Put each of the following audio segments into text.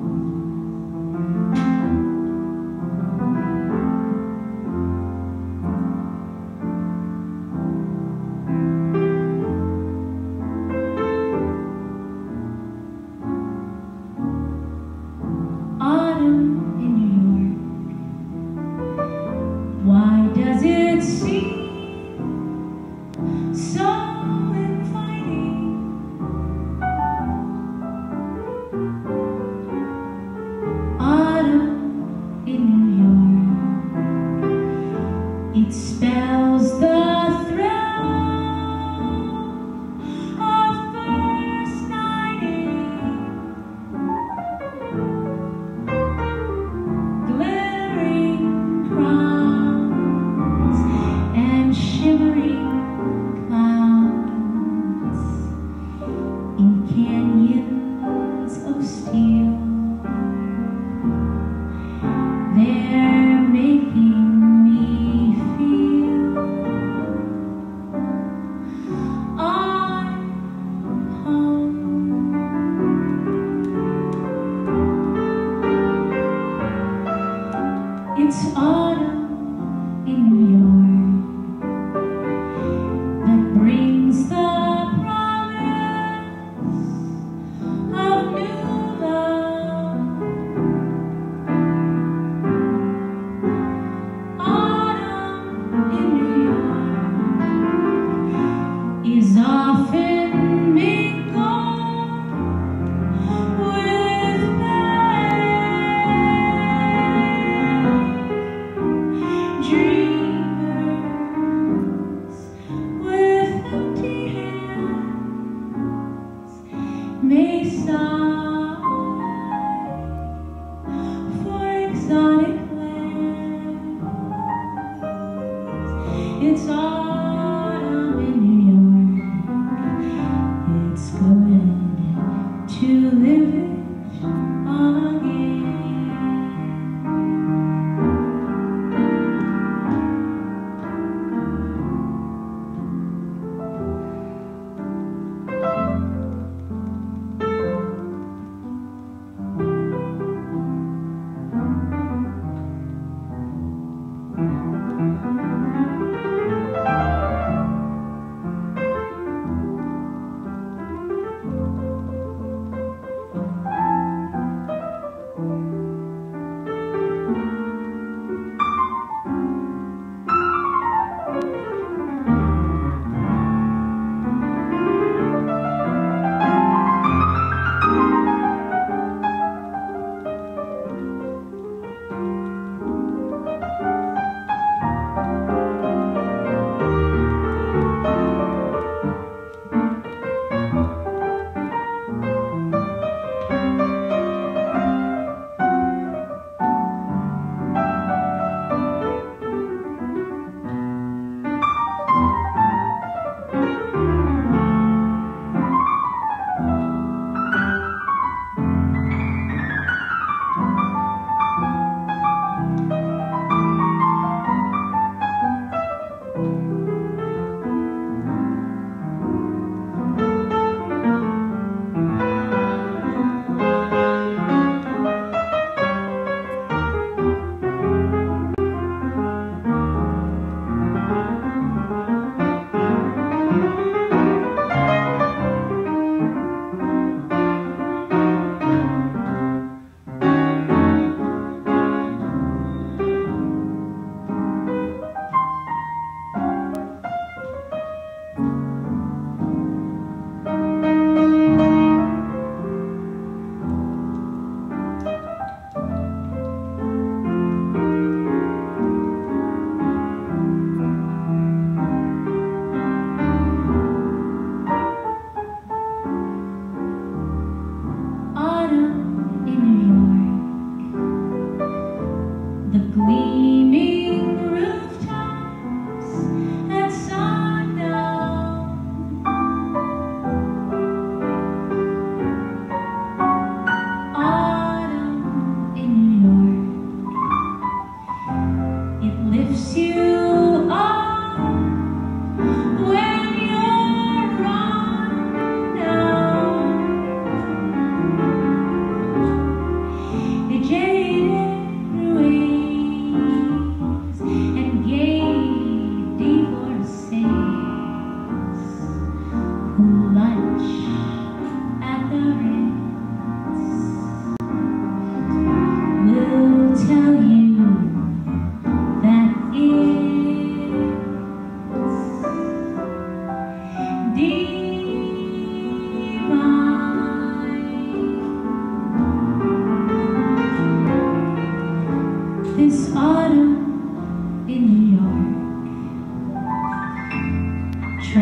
Autumn in New York, why does it seem so inviting? Autumn in New York, it spells the thrill of first nighting, glittering crowns and shimmering clouds in canyons of steel. They're making me feel I'm home. It's autumn in New York that brings the promise of new love. Autumn in New York is often mingled with pain. Dreamers with the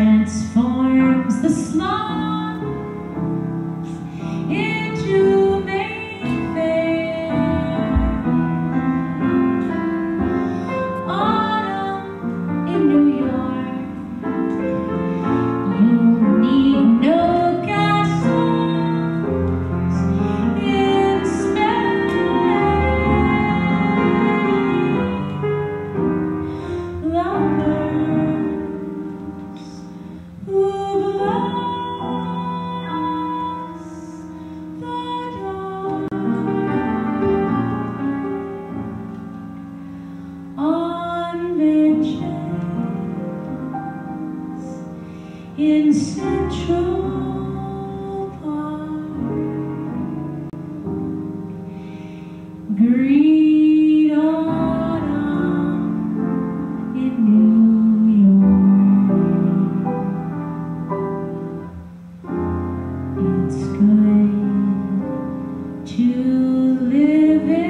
transforms the slums into Mayfair. Autumn in New York, you need no castles in Spain. Lovers who bless the dark on benches in Central Park. Greet autumn in New York. It's good to live it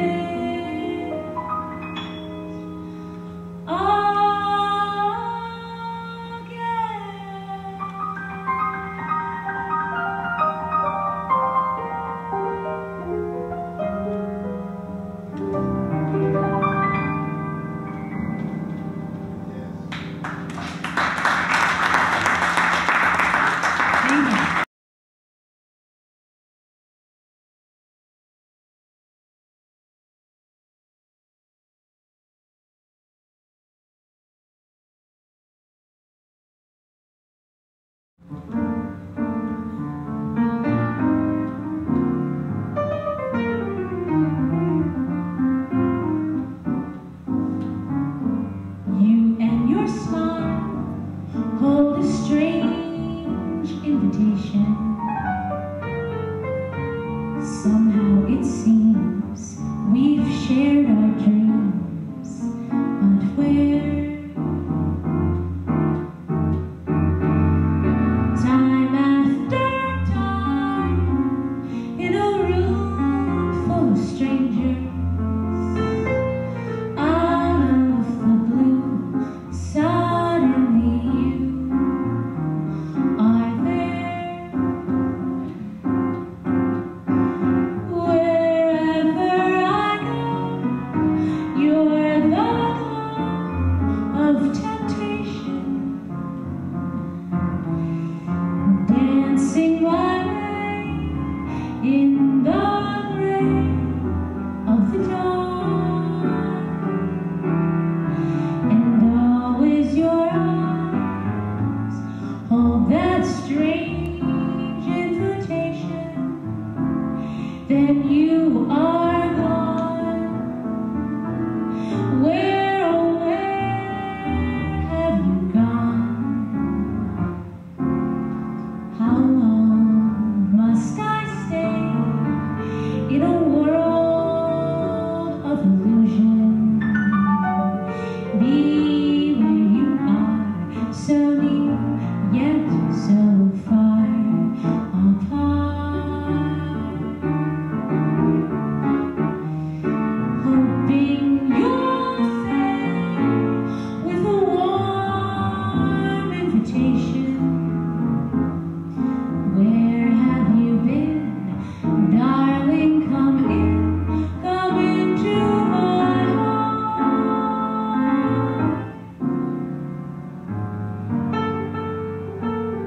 You and your smile hold a strange invitation. Somehow it seems we've shared our dreams, but where? Time after time, in a room full of strangers, out of the blue, suddenly you are there. Wherever I go, you're the glow of temptation, dancing my way in the gray of the dawn. And always your eyes hold that strange invitation. Then you are gone. Where, oh where have you gone? How long must I stay in a world of illusion? Be where you are, so near yet so far apart. Hoping you'll say with a warm invitation, where have you been, darling? Come into my heart.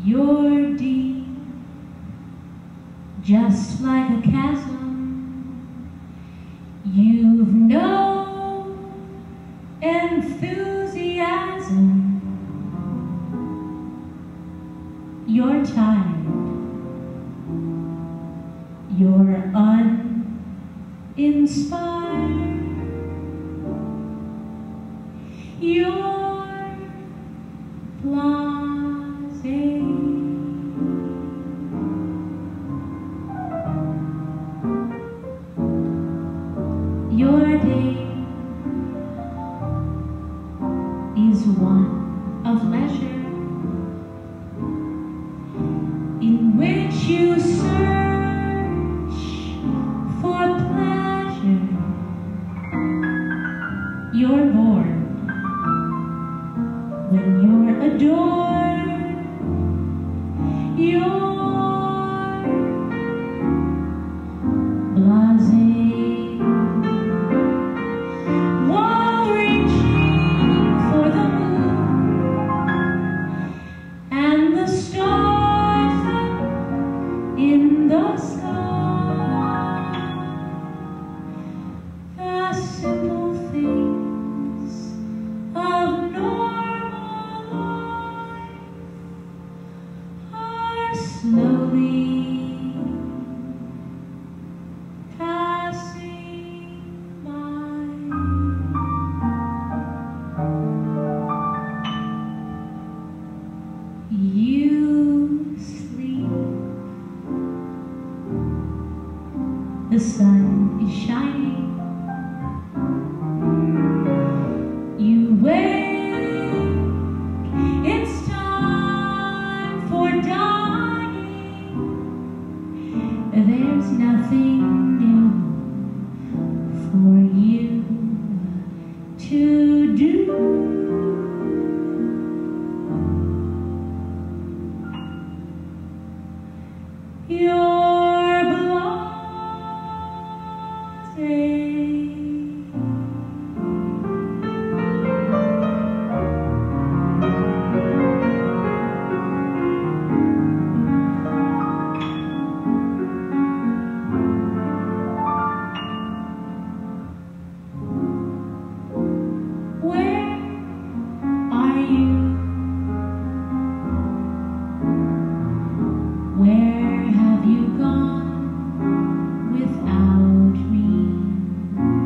You're deep, just like a chasm. You've no enthusiasm. You're tired. You're uninspired. You're blasé. Your day is one of leisure, in which you search for pleasure. You're bored when you're adored. You're blasé. While reaching for the moon and the stars up in the sky, the simple things of normal life are slowly passing by. You sleep. The sun is shining. You wake. It's time for dying. There's nothing new for you to do. You're blasé. Where are you? Where have you gone without me?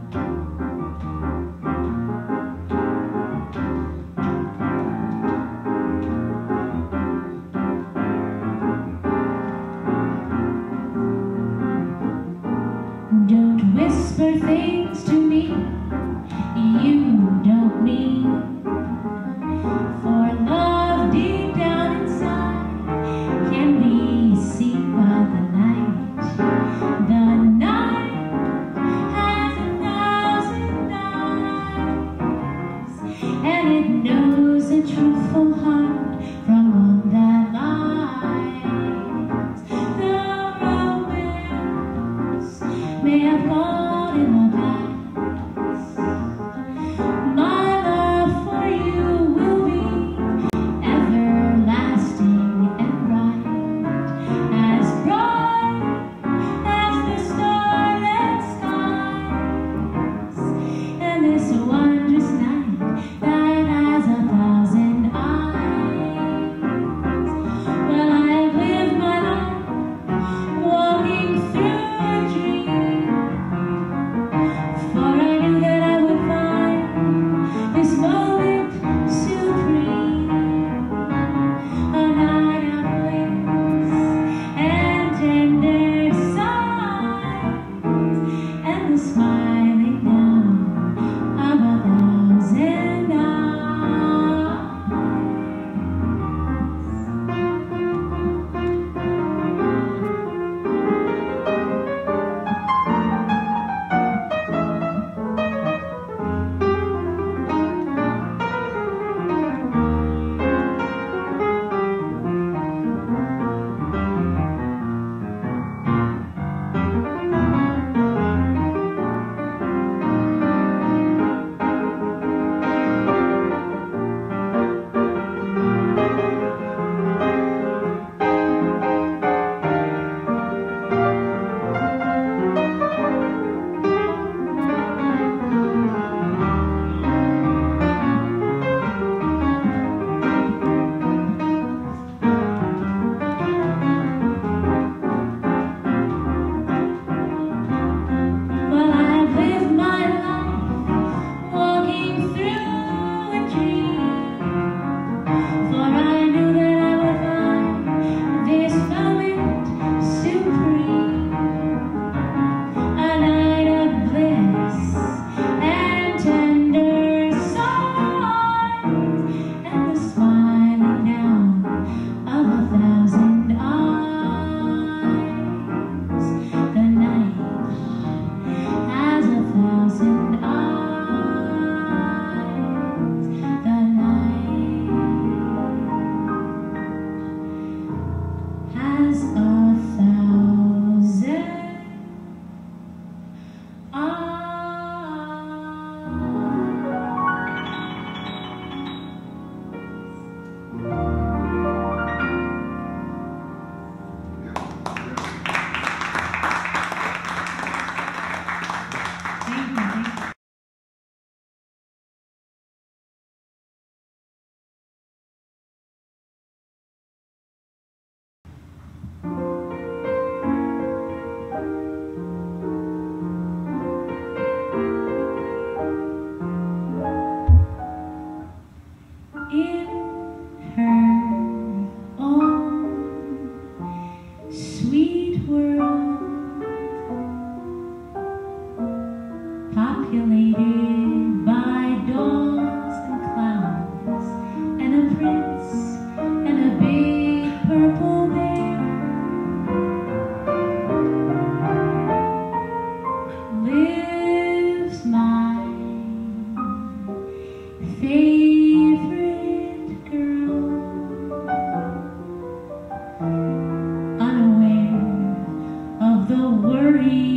Don't whisper things to me you don't mean, for love deep down inside can be seen by the night. The night has 1,000 eyes, and it knows a truthful heart from one that lies. The romance may have gone in the past. My love for you will be everlasting and bright as the starlit skies, and this wondrous night that has 1,000 eyes. Well, I have lived my life walking through a dream, for I knew that I would find this moment supreme, a night of bliss and tender sighs, and the smiling down of 1,000 eyes. Well, I've lived my life walking through a dream, for I knew that I would find this moment supreme, a night of bliss and tender sighs, and the smiling down of 1,000 eyes. The night has 1,000 eyes. The night has 1,000 eyes. Thank you. In her own sweet world, populated by dolls and clowns and a prince and a big purple bear, lives my favorite girl, unaware of the worries